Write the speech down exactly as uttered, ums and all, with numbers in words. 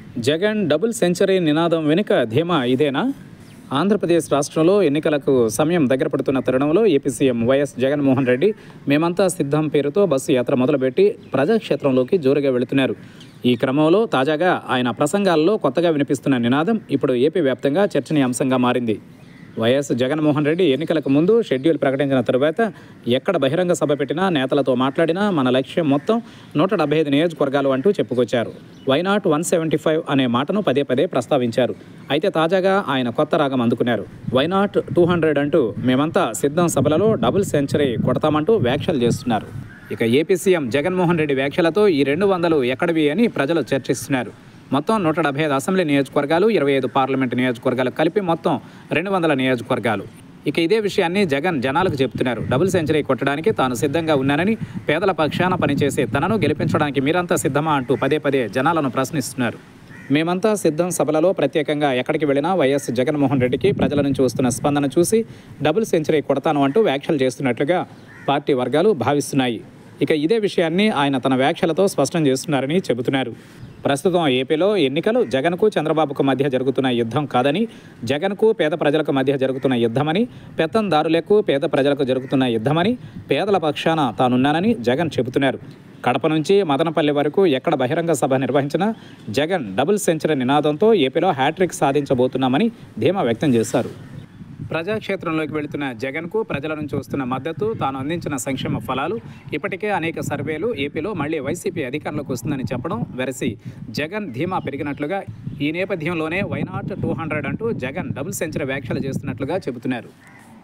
Jagan double century నినాదం వెనుక ధీమా ఇదేనా? ఆంధ్రప్రదేశ్ రాష్ట్రంలో ఎన్నికలకు సమయం దగ్గర పడుతున్న తరుణంలో ఏపీ సీఎం వైఎస్ జగన్మోహన్ రెడ్డి మేమంతా సిద్ధం పేరుతో బస్సు యాత్ర మొదలుపెట్టి ప్రజాక్షేత్రంలోకి జోరుగా వెళుతున్నారు. ఈ క్రమంలో తాజాగా ఆయన ప్రసంగాల్లో కొత్తగా వినిపిస్తున్న నినాదం ఇప్పుడు ఏపీ వ్యాప్తంగా చర్చనీయాంశంగా మారింది. వైఎస్ జగన్మోహన్ రెడ్డి ఎన్నికలకు ముందు షెడ్యూల్ ప్రకటించిన తరువాత ఎక్కడ బహిరంగ సభ పెట్టినా, నేతలతో మాట్లాడినా మన లక్ష్యం మొత్తం నూట డెబ్బై ఐదు నియోజకవర్గాలు అంటూ చెప్పుకొచ్చారు. వైనాట్ వన్ సెవెంటీ ఫైవ్ అనే మాటను పదే పదే ప్రస్తావించారు. అయితే తాజాగా ఆయన కొత్త రాగం అందుకున్నారు. వైనాట్ టూ హండ్రెడ్ అంటూ మేమంతా సిద్ధం సభలలో డబుల్ సెంచరీ కొడతామంటూ వ్యాఖ్యలు చేస్తున్నారు. ఇక ఏపీ సీఎం జగన్మోహన్ రెడ్డి వ్యాఖ్యలతో ఈ రెండు వందలు ఎక్కడివి అని ప్రజలు చర్చిస్తున్నారు. మొత్తం నూట డెబ్బై ఐదు అసెంబ్లీ నియోజకవర్గాలు, ఇరవై ఐదు పార్లమెంటు నియోజకవర్గాలు కలిపి మొత్తం రెండు వందల నియోజకవర్గాలు. ఇక ఇదే విషయాన్ని జగన్ జనాలకు చెబుతున్నారు. డబుల్ సెంచరీ కొట్టడానికి తాను సిద్ధంగా ఉన్నానని, పేదల పక్షాన పనిచేసే తనను గెలిపించడానికి మీరంతా సిద్ధమా అంటూ పదే పదే జనాలను ప్రశ్నిస్తున్నారు. మేమంతా సిద్ధం సభలలో ప్రత్యేకంగా ఎక్కడికి వెళ్ళినా వైఎస్ జగన్మోహన్ రెడ్డికి ప్రజల నుంచి వస్తున్న స్పందన చూసి డబుల్ సెంచరీ కొడతాను అంటూ వ్యాఖ్యలు చేస్తున్నట్లుగా పార్టీ వర్గాలు భావిస్తున్నాయి. ఇక ఇదే విషయాన్ని ఆయన తన వ్యాఖ్యలతో స్పష్టం చేస్తున్నారని చెబుతున్నారు. ప్రస్తుతం ఏపీలో ఎన్నికలు జగన్కు చంద్రబాబుకు మధ్య జరుగుతున్న యుద్ధం కాదని, జగన్కు పేద ప్రజలకు మధ్య జరుగుతున్న యుద్ధమని, పెత్తందారులకు పేద ప్రజలకు జరుగుతున్న యుద్ధమని, పేదల పక్షాన తానున్నానని జగన్ చెబుతున్నారు. కడప నుంచి మదనపల్లి వరకు ఎక్కడ బహిరంగ సభ నిర్వహించినా జగన్ డబుల్ సెంచరీ నినాదంతో ఏపీలో హ్యాట్రిక్ సాధించబోతున్నామని ధీమా వ్యక్తం చేశారు. ప్రజాక్షేత్రంలోకి వెళుతున్న జగన్కు ప్రజల నుంచి వస్తున్న మద్దతు, తాను అందించిన సంక్షేమ ఫలాలు, ఇప్పటికే అనేక సర్వేలు ఏపీలో మళ్లీ వైసీపీ అధికారంలోకి వస్తుందని చెప్పడం వెరసి జగన్ ధీమా పెరిగినట్లుగా, ఈ నేపథ్యంలోనే వైనాట్ టూ హండ్రెడ్ అంటూ జగన్ డబుల్ సెంచరీ వ్యాఖ్యలు చేస్తున్నట్లుగా చెబుతున్నారు.